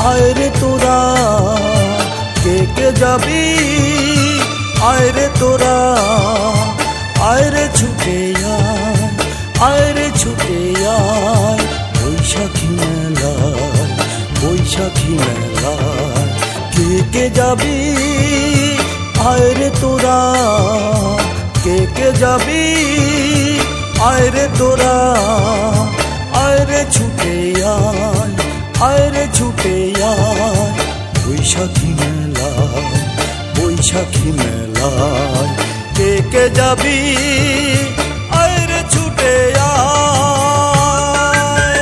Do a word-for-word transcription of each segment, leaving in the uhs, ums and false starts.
ayre tora keke jabi ayre tora ayre ছুটে আয় ayre ছুটে আয় বৈশাখী মেলায় বৈশাখী মেলায় কেকে যাবি ayre tora keke jabi ayre tora ayre ছুটে আয় ayre ছুটে আয় বৈশাখী মেলায় বৈশাখী মেলায় কেকে যাবি ayre ছুটে আয়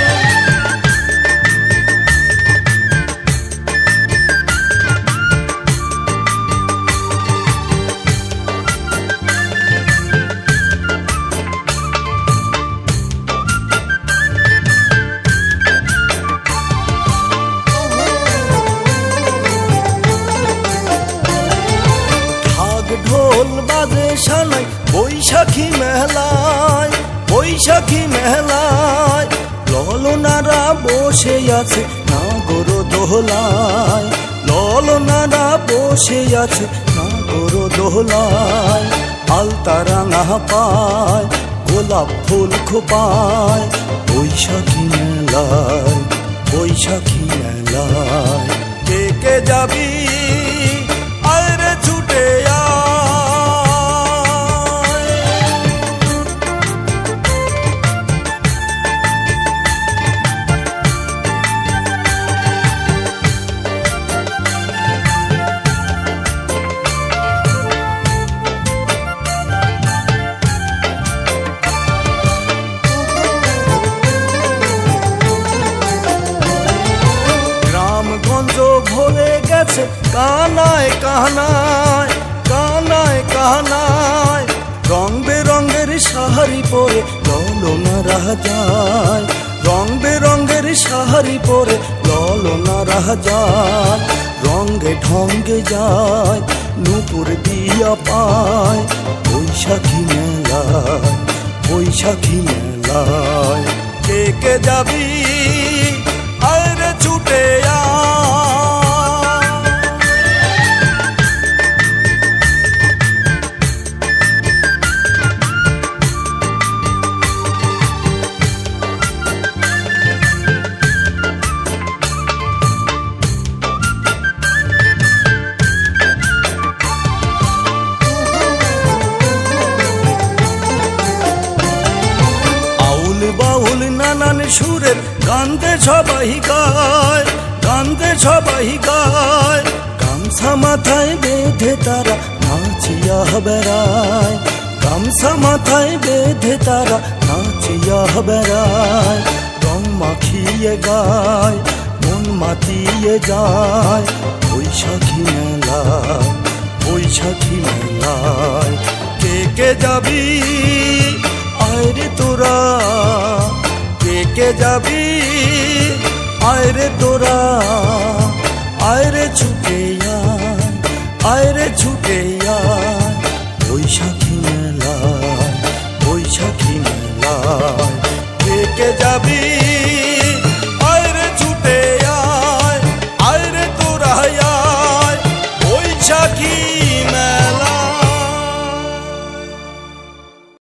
ঢোল বাজে শানাই বৈশাখী মেলায় বৈশাখী মেলায় ললনারা বসে আছে নাগর দোলায় ললনারা বসে আছে নাগর দোলায় আলতা রাঙা পায় গোলাপ ফুল খোপায় বৈশাখী মেলায় বৈশাখী মেলায় কেকে যাবি ayre ছুটে ভরে গেছে কানায় কানায় কানায় কানায় রং বেরঙের শাড়ি পরে ললনা যায় রং বেরঙের শাড়ি পরে ললনা যায় রঙে ঢঙ্গে যায় নূপুর দিয়া পায় বৈশাখী মেলায় বৈশাখী মেলায় কেকে যাবি ayre ছুটে বাউল নানান সুরের গানতে সবাই গায় গানতে সবাই গায় গামছা মাথায় বেঁধে তারা নাচিয়া বেড়ায় গামছা মাথায় বেঁধে তারা নাচিয়া বেড়ায় রং মাখিয়ে গায় মন মাতিয়ে যায় বৈশাখী মেলায় বৈশাখী মেলায় কেকে যাবি ayre tora keke jabi ayre tora ayre ছুটে আয় ayre ছুটে আয় বৈশাখী মেলায় বৈশাখী মেলায় কেকে যাবি